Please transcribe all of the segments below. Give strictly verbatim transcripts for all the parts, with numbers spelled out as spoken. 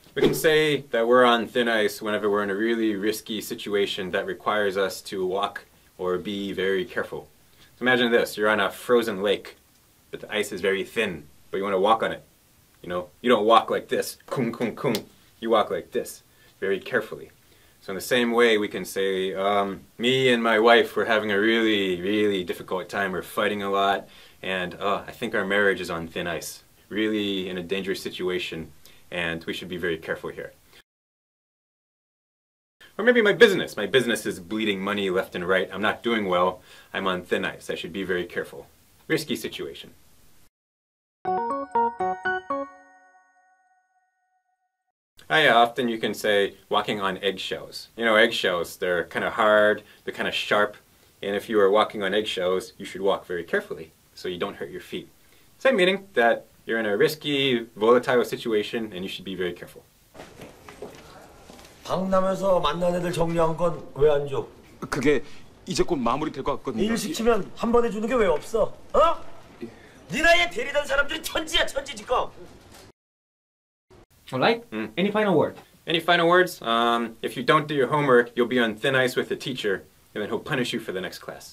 We can say that we're on thin ice whenever we're in a really risky situation that requires us to walk or be very careful. So imagine this, you're on a frozen lake, but the ice is very thin, but you want to walk on it. You know, you don't walk like this, kung kung kung. You walk like this, very carefully. So in the same way, we can say, um, me and my wife were having a really, really difficult time. We're fighting a lot, and uh, I think our marriage is on thin ice. Really in a dangerous situation, and we should be very careful here. Or maybe my business. My business is bleeding money left and right. I'm not doing well. I'm on thin ice. I should be very careful. Risky situation. Oh yeah, often you can say walking on eggshells. You know, eggshells, they're kind of hard, they're kind of sharp, and if you are walking on eggshells, you should walk very carefully so you don't hurt your feet. Same meaning that you're in a risky, volatile situation and you should be very careful. 강남에서 만난 애들 정리한 건 왜 안 줘? 그게 이제 곧 마무리될 것 같거든요. 일 시키면 한 번에 주는 게 왜 없어? 어? 네 나이에 데리던 사람들이 천지야 천지 지금. Alright? Mm. Any final word? Any final words? Um, if you don't do your homework, you'll be on thin ice with the teacher, and then he'll punish you for the next class.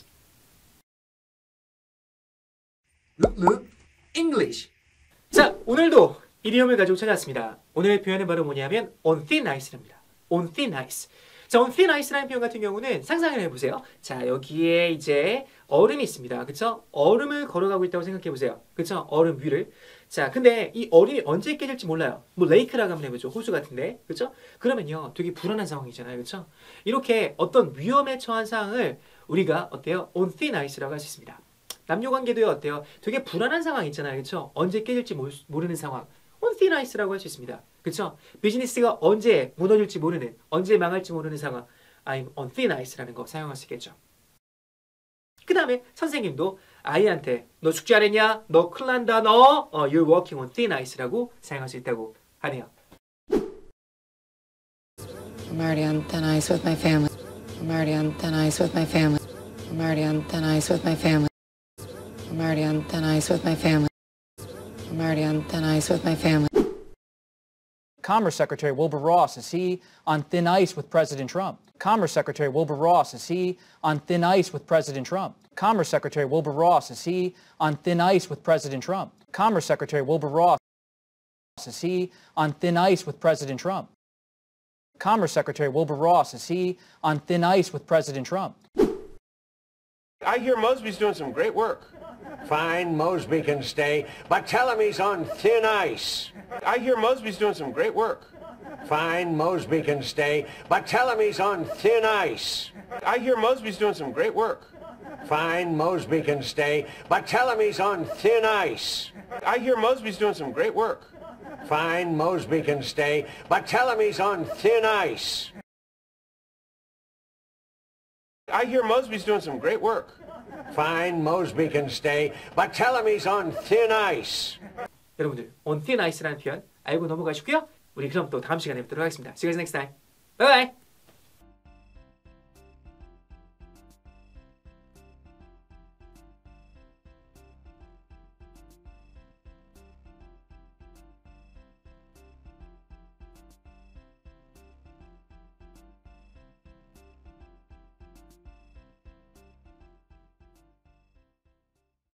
English. 자, 오늘도 이디엄을 가지고 찾아왔습니다. 오늘의 표현은 바로 뭐냐면 on thin ice랍니다. on thin ice. 자, on thin ice라는 표현 같은 경우는 상상을 해보세요. 자, 여기에 이제 얼음이 있습니다. 그쵸? 얼음을 걸어가고 있다고 생각해보세요. 그쵸? 얼음 위를. 자, 근데 이 얼음이 언제 깨질지 몰라요. 뭐 레이크라고 한번 해보죠. 호수 같은데. 그쵸? 그러면요, 되게 불안한 상황이잖아요. 그쵸? 이렇게 어떤 위험에 처한 상황을 우리가 어때요? on thin ice라고 할 수 있습니다. 남녀관계도요, 어때요? 되게 불안한 상황 있잖아요. 그쵸? 언제 깨질지 모르는 상황. on thin ice라고 할 수 있습니다. 그쵸? 비즈니스가 언제 무너질지 모르는, 언제 망할지 모르는 상황. I'm on thin ice라는 거 사용할 수 있겠죠. 그 다음에 선생님도 아이한테 너 숙제 안 했냐? 너 큰일 난다 너. 어, You're walking on thin ice라고 사용할 수 있다고 하네요. I'm already on thin ice with my family. I'm already on thin ice with my family. I'm already on thin ice with my family. I'm already on thin ice with my family. I'm already on thin ice with my family. Commerce Secretary Wilbur Ross, is he on thin ice with President Trump? Commerce Secretary Wilbur Ross, is he on thin ice with President Trump? Commerce Secretary Wilbur Ross, is he on thin ice with President Trump? Commerce Secretary Wilbur Ross, is he on thin ice with President Trump? Commerce Secretary Wilbur Ross, is he on thin ice with President Trump? I hear Mosby's doing some great work. Fine, Mosby can stay, but tell him he's on thin ice. I hear Mosby's doing some great work. Fine, Mosby can stay, but tell him he's on thin ice. I hear Mosby's doing some great work. Fine, Mosby can stay, but tell him he's on thin ice. I hear Mosby's doing some great work. Fine, Mosby can stay, but tell him he's on thin ice. I hear Mosby's doing some great work. Fine, Mosby can stay, but tell him he's on thin ice. 여러분들, on thin ice라는 표현 알고 넘어가시고요. 우리 그럼 또 다음 시간에 뵙도록 하겠습니다. See you guys next time. Bye bye.